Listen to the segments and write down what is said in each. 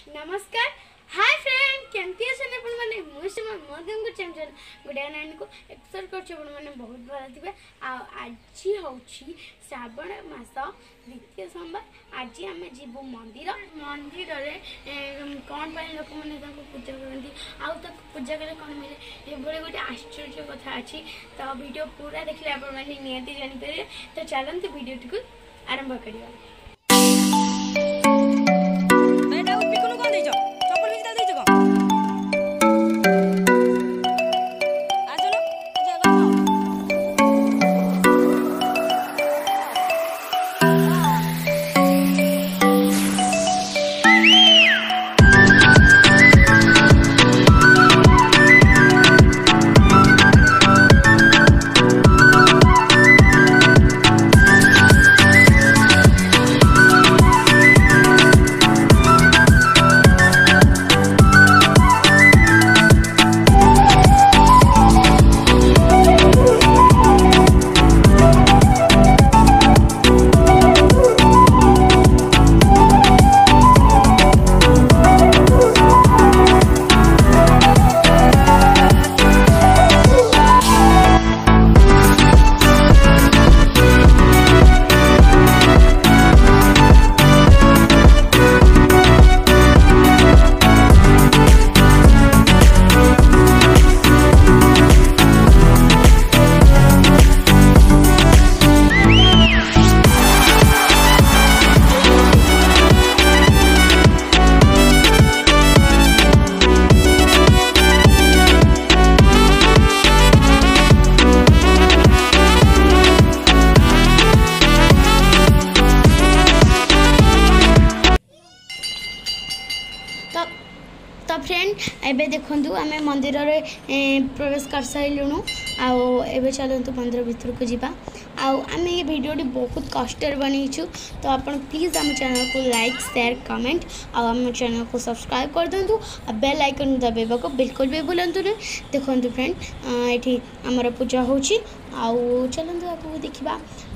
नमस्कार hi friend केमती अछन अपन माने मुसे मध्यम को चैनल गुडिया नाइन को एक्सपेक्ट करछ अपन माने बहुत भला थिबे आ आज होछि श्रावण मास द्वितीय सोमवार आज आमे जीवु मंदिर रे कोन पाई लोक माने ताको पूजा करंती आ तक पूजा करे कोन मिले ए बळे गोटे आश्चर्य कथा अछि तो वीडियो पूरा देखले अपन माने नियति जानि पारे तो चलंत वीडियो को आरंभ करिया तो फ्रेंड एबे देखंतु आमे मंदिर रे प्रवेश कर साइलुनु आउ चलतु मंदिर भीतर को जीवा आमे ये वीडियो बहुत कष्ट बनईछु तो आपण प्लीज आम चैनल को लाइक शेयर कमेंट आम चैनल को सब्सक्राइब कर दिंतु बेल आइकन दबाइबा को बिल्कुल भी भूलंतु नहीं देखंतु फ्रेंड ये आमर पूजा होची आउ चलतु आपको देखा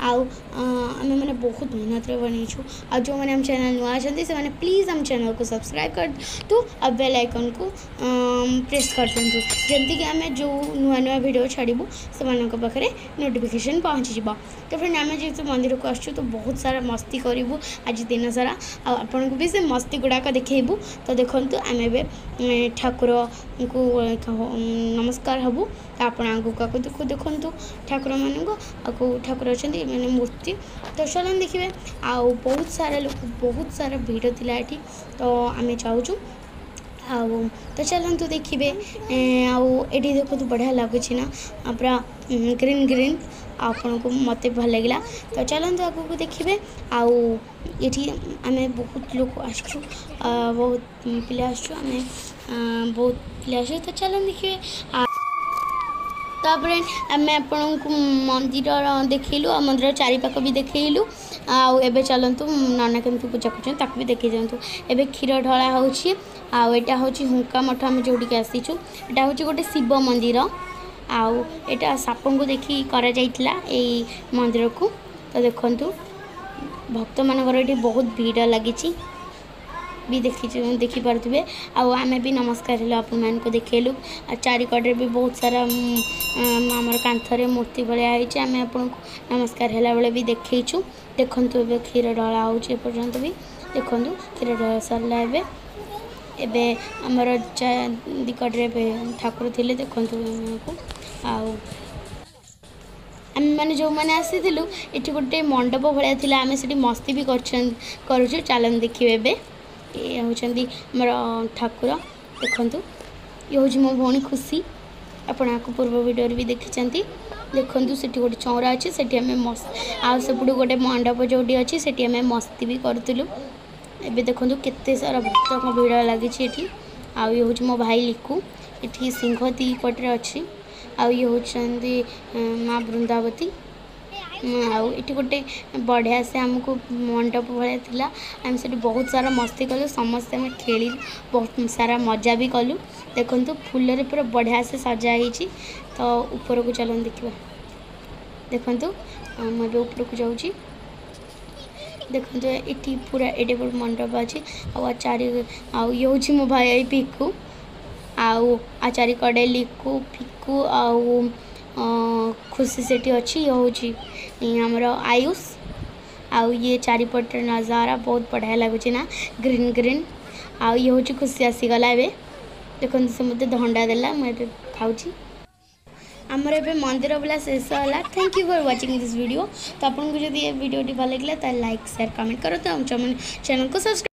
आम मैंने बहुत मेहनत बनईछु आ जो मैंने आम चैनल नुआ अच्छे से मैंने प्लीज आम चैनल को सब्सक्राइब कर दिंतु आ बेल आइकन को प्रेस कर दिंतु जमती कि आम जो नुआ नुआ वीडियो छाड़ू से पाखे नोटिफिकेशन पहुँची जा तो फ्रेंड आम जेहतु मंदिर को आसु तो बहुत सारा मस्ती करूँ आज दिन सारा आपन को भी से मस्ती गुड़ाक देखू तो देखु आम ए ठाकुर को नमस्कार हबू आपण आगू देखु ठाकुर मान ठाकुर अच्छा मैंने मूर्ति तो चलन देखिए आउ बहुत सारा लोग बहुत सारा भीड़ थिला एठी तो आम चाहूँ आउ तो चलतु देखिए आउे देखो तो बढ़िया लगुच ना पूरा ग्रीन ग्रीन आपन को मत भल लगे तो चलतु आगू देखिए आउ ये आम बहुत लोग आसु बहुत पिला आसु आम बहुत पिला आसु तो चलन देखिए तापर आम आपण को मंदिर देखलु मंदिर चारिपाख भी देखलु आबे चलतु नाना केमती पूजा कर भी देखी जातु एबे क्षीर ढला होची आटा हूँ हुंका मठ आम जोटिक आसीचु एटा हूँ गोटे शिव मंदिर आउ एटा साप को देखी करा जाइतिला एई मंदिर को तो देखंतु भक्त मानकर ये बहुत भीड़ लगी भी देखी पारे आम भी नमस्कार है अपन को देखेलु चारिकड़े भी बहुत सारा आमर कांथरे मूर्ति भाया आम आपन को नमस्कार है बेले भी देखु देखु ए क्षीर ढला होपर्यंत भी देखु क्षीर ढला सरला एबे आमर दिकटे ठाकुर थे देखु आम मैंने जो मैंने आसीलु ये गोटे मंडप भाया थी आम से मस्ती भी करुँ चलन देखिए एबे ये होचंदी हमर ठाकुर देखंतु ये हूँ मो भौणी खुशी आपण आपको पूर्व वीडियो भी देखी देखंतु सेठी गोटे चौरा अच्छी से मस्त आ सेपटू गोटे मंडप जोटी अच्छी से मस्ती भी करूँ एबे देखंतु केते सारा भक्त भीड़ लगी आउ ये हूँ मो भाई लिकू ये सिंह दी पटे अच्छी आउ ये होचंदी माँ बृंदावती आउे गोटे बढ़िया से आमको मंडप भाया थी आम से बहुत सारा मस्ती कलु समस्ते आम खेल बहुत सारा मजा भी कलु देखु फूल पूरा बढ़िया से सजाई तो ऊपर को चलन देखा देखु मुझे ऊपर को जाऊँगी देखो ये पूरा एडे बड़ मंडप अच्छी आचार्य ये हूँ मो भाई पिकू आ चारिकड़े लिकू पिकू खुशी सेठी अच्छी ये हूँ आमर आयुष आउ ये चारिपट नजारा बहुत बढ़िया लगुच ना ग्रीन ग्रीन आउ ये हूँ खुशी आसीगला ए देखो से मत धंडा देला मुझे खाऊँ आमर ए मंदिर बुला शेष है। Thank you for watching this video. तो आपको जब ये वीडियो भल लगे तो लाइक शेयर कमेंट करो तो चैनल को सब्सक्राइब